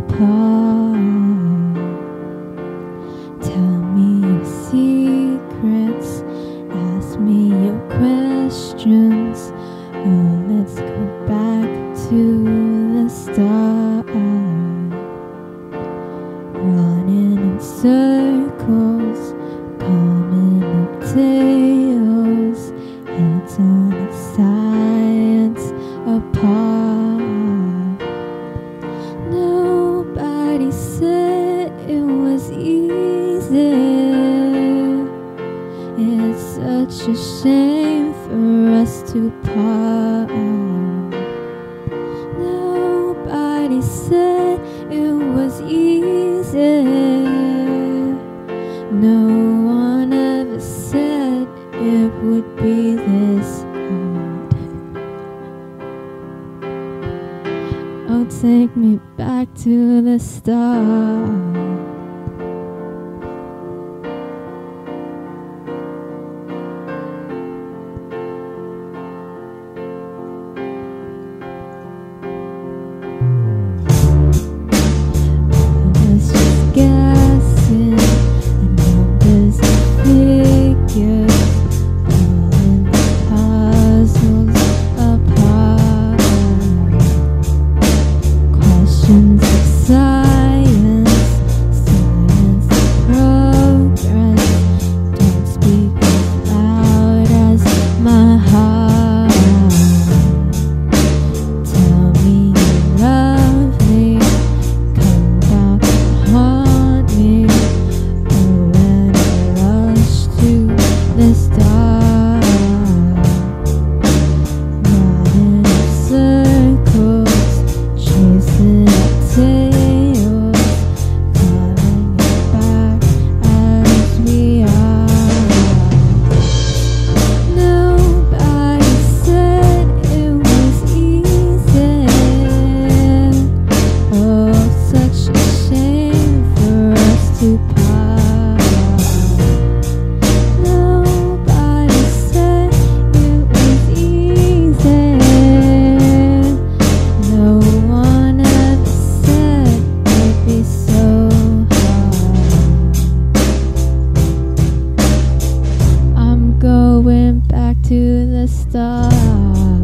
apart. Tell me your secrets, ask me your questions. Oh, let's go back to the start. Running in circles, coming up tails, heads on the sides apart. Nobody said it was easy. It's such a shame for us to part. Nobody said it was easy. No one ever said it would be this hard. Oh, take me back to the start. Guessing the numbers and figures, pulling the puzzles apart. Questions of science, science of progress. Don't speak as loud as my heart. Tell me you love me, come back and haunt me. Oh, when I rush to the start, running in circles, chasing our tails, falling back as we are. Nobody said it was easy. Oh, such a shame for us to part. Nobody said it was easy. No one ever said it'd be so hard. I'm going back to the start.